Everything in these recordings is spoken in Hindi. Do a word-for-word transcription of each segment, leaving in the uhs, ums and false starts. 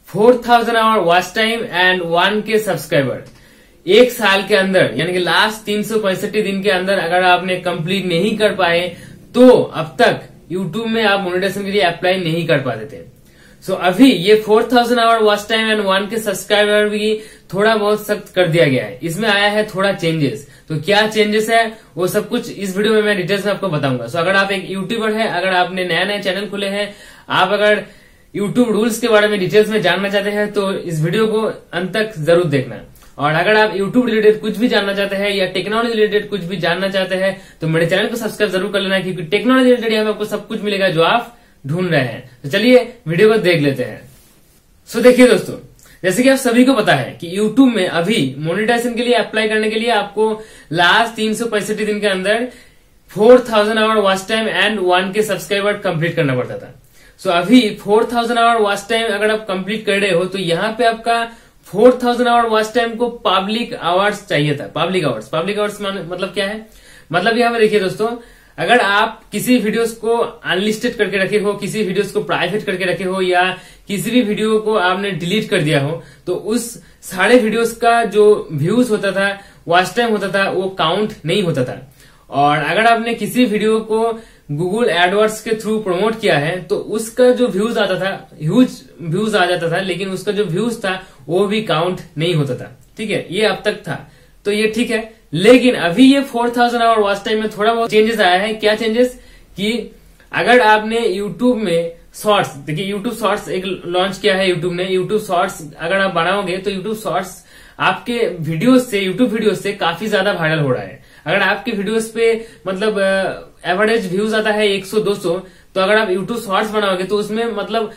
Four thousand hour watch time and one K subscriber एक साल के अंदर, यानी कि लास्ट तीन सौ पैंसठ दिन के अंदर अगर आपने कंप्लीट नहीं कर पाए तो अब तक यूट्यूब में आप मोनेटाइजेशन के लिए अप्लाई नहीं कर पाते थे। सो so, अभी ये four thousand hour watch time and one K subscriber भी थोड़ा बहुत सख्त कर दिया गया है। इसमें आया है थोड़ा चेंजेस। तो क्या चेंजेस है वो सब कुछ इस वीडियो में मैं डिटेल्स में आपको बताऊंगा। सो so, अगर आप एक यूट्यूबर है, अगर आपने नया नया चैनल खोले हैं, आप अगर यूट्यूब रूल्स के बारे में डिटेल्स में जानना चाहते हैं तो इस वीडियो को अंत तक जरूर देखना। और अगर आप यूट्यूब रिलेटेड कुछ भी जानना चाहते हैं या टेक्नोलॉजी रिलेटेड कुछ भी जानना चाहते हैं तो मेरे चैनल को सब्सक्राइब जरूर कर लेना, क्योंकि टेक्नोलॉजी रिलेटेड यहाँ पे आपको सब कुछ मिलेगा जो आप ढूंढ रहे हैं। तो चलिए वीडियो को देख लेते हैं। सो देखिए दोस्तों, जैसे कि आप सभी को पता है कि यूट्यूब में अभी मोनेटाइजेशन के लिए अप्लाई करने के लिए आपको लास्ट तीन सौ पैंसठ दिन के अंदर four thousand hour watch time and one K subscriber complete करना पड़ता था। सो so, अभी four thousand hour watch time अगर आप कंप्लीट कर रहे हो तो यहाँ पे आपका four thousand hour watch time को पब्लिक आवर्स चाहिए था। पब्लिक आवर्स पब्लिक आवर्स मतलब क्या है? मतलब यहाँ पे देखिए दोस्तों, अगर आप किसी वीडियोस को अनलिस्टेड करके रखे हो, किसी वीडियोस को प्राइवेट करके रखे हो या किसी भी वीडियो को आपने डिलीट कर दिया हो तो उस सारे वीडियोस का जो व्यूज होता था, वॉच टाइम होता था, वो काउंट नहीं होता था। और अगर आपने किसी वीडियो को गूगल एडवर्ड्स के थ्रू प्रमोट किया है तो उसका जो व्यूज आता था, ह्यूज व्यूज आ जाता था, लेकिन उसका जो व्यूज था वो भी काउंट नहीं होता था। ठीक है, ये अब तक था तो ये ठीक है। लेकिन अभी ये four thousand hour watch time में थोड़ा बहुत चेंजेस आया है। क्या चेंजेस? कि अगर आपने यूट्यूब में शॉर्ट्स, देखिए यूट्यूब शॉर्ट्स एक लॉन्च किया है यूट्यूब ने। यूट्यूब शॉर्ट्स अगर आप बनाओगे तो यूट्यूब शॉर्ट्स आपके वीडियोस से, यूट्यूब वीडियोस से काफी ज्यादा वायरल हो रहा है। अगर आपके वीडियोस पे मतलब एवरेज व्यूज आता है एक सौ दो सौ, तो अगर आप यूट्यूब शॉर्ट्स बनाओगे तो उसमें मतलब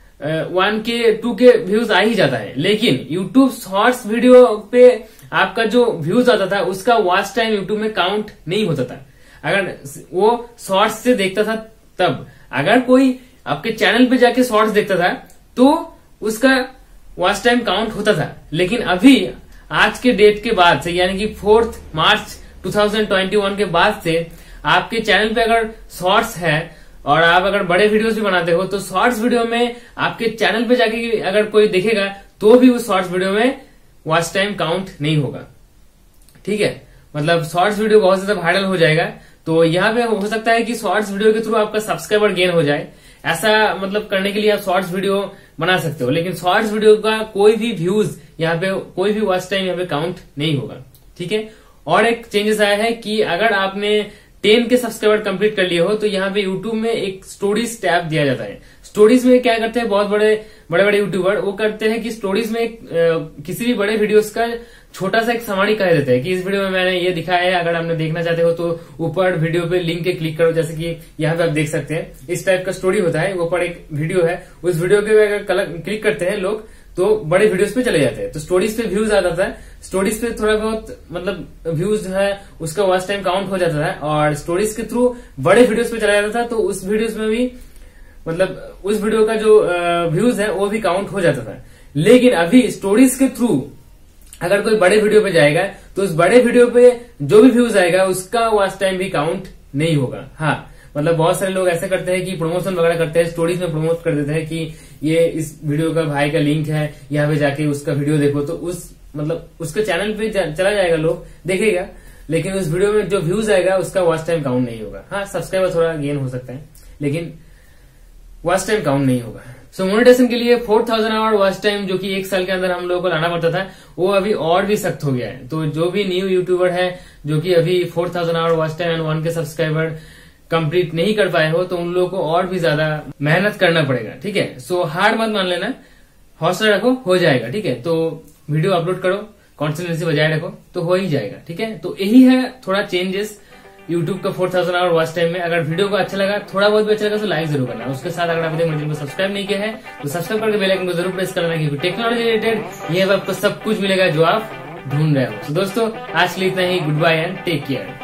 वन के टू के व्यूज आ ही जाता है। लेकिन यूट्यूब शॉर्ट्स वीडियो पे आपका जो व्यूज आता था उसका वॉच टाइम यूट्यूब में काउंट नहीं होता था। अगर वो शॉर्ट्स से देखता था तब, अगर कोई आपके चैनल पे जाके शॉर्ट्स देखता था तो उसका वॉच टाइम काउंट होता था। लेकिन अभी आज के डेट के बाद से, यानी कि fourth March two thousand twenty one के बाद से आपके चैनल पे अगर शॉर्ट्स है और आप अगर बड़े वीडियोस भी बनाते हो तो शॉर्ट्स वीडियो में आपके चैनल पे जाके अगर कोई देखेगा तो भी उस शॉर्ट्स वीडियो में वॉच टाइम काउंट नहीं होगा। ठीक है, मतलब शॉर्ट्स वीडियो बहुत ज्यादा वायरल हो जाएगा। तो यहाँ पे हो सकता है कि शॉर्ट्स वीडियो के थ्रू आपका सब्सक्राइबर गेन हो जाए। ऐसा मतलब करने के लिए आप शॉर्ट्स वीडियो बना सकते हो, लेकिन शॉर्ट्स वीडियो का कोई भी व्यूज यहाँ पे, कोई भी वॉच टाइम यहाँ पे काउंट नहीं होगा। ठीक है, और एक चेंजेस आया है कि अगर आपने टेन के सब्सक्राइबर कंप्लीट कर लिए हो तो यहाँ पे यूट्यूब में एक स्टोरीज टैब दिया जाता है। स्टोरीज में क्या करते हैं बहुत बड़े बड़े बड़े यूट्यूबर, वो करते हैं कि स्टोरीज में एक, आ, किसी भी बड़े वीडियोस का छोटा सा एक समरी कह देते हैं कि इस वीडियो में मैंने ये दिखाया है, अगर आपने देखना चाहते हो तो ऊपर वीडियो पे लिंक के क्लिक करो। जैसे कि यहाँ पे आप देख सकते हैं इस टाइप का स्टोरी होता है, ऊपर एक वीडियो है, उस वीडियो के अगर क्लिक करते हैं लोग तो बड़े वीडियोस पे चले जाते हैं। तो स्टोरीज पे व्यूज आता था, स्टोरीज पे थोड़ा बहुत मतलब व्यूज है उसका वॉच टाइम काउंट हो जाता था, और स्टोरीज के थ्रू बड़े वीडियोस पे चला जाता था तो उस वीडियोस में भी मतलब उस वीडियो का जो व्यूज है वो भी काउंट हो जाता था। लेकिन अभी स्टोरीज के थ्रू अगर कोई बड़े वीडियो पे जाएगा तो उस बड़े वीडियो पे जो भी व्यूज आएगा उसका वॉच टाइम भी काउंट नहीं होगा। हाँ, मतलब बहुत सारे लोग ऐसा करते हैं कि प्रमोशन वगैरह करते हैं, स्टोरीज में प्रमोट कर देते हैं कि ये इस वीडियो का भाई का लिंक है, यहाँ पे जाके उसका वीडियो देखो, तो उस मतलब उसके चैनल पे जा, चला जाएगा, लोग देखेगा, लेकिन उस वीडियो में जो व्यूज आएगा उसका वॉच टाइम काउंट नहीं होगा। हाँ, सब्सक्राइबर थोड़ा गेन हो सकता है लेकिन वॉच टाइम काउंट नहीं होगा। सो मोनेटाइजेशन के लिए four thousand hour watch time जो कि एक साल के अंदर हम लोगों को लाना पड़ता था वो अभी और भी सख्त हो गया है। तो जो भी न्यू यूट्यूबर है जो कि अभी four thousand hour watch time and one K subscriber complete नहीं कर पाए हो तो उन लोगों को और भी ज्यादा मेहनत करना पड़ेगा। ठीक है, सो हार मत मान लेना, हौसला रखो, हो जाएगा। ठीक है, तो वीडियो अपलोड करो, कॉन्सिस्टेंसी बजाय रखो तो हो ही जाएगा। ठीक है, तो यही है थोड़ा चेंजेस यूट्यूब का four thousand hour watch time में। अगर वीडियो को अच्छा लगा, थोड़ा बहुत भी अच्छा लगा तो लाइक जरूर करना। उसके साथ अगर अभी तक मेरे चैनल को सब्सक्राइब नहीं किया है तो सब्सक्राइब करके बेल आइकन को जरूर प्रेस करना, क्योंकि टेक्नोलॉजी रिलेटेड ये आपको सब कुछ मिलेगा जो आप ढूंढ रहे हो। तो दोस्तों आज के लिए इतना ही, goodbye and take care.